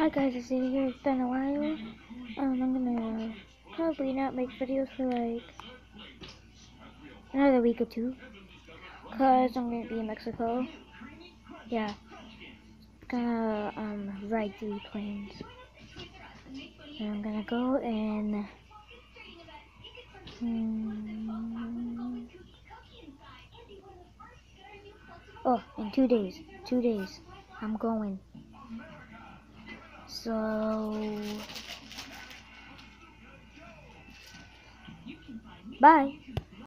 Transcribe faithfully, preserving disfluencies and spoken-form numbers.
Hi guys, it's Sadie here. It's been a while. Um, I'm gonna probably not make videos for like another week or two, cause I'm gonna be in Mexico. Yeah, gonna um ride three planes. And I'm gonna go and um, oh, in two days. Two days, I'm going. So bye.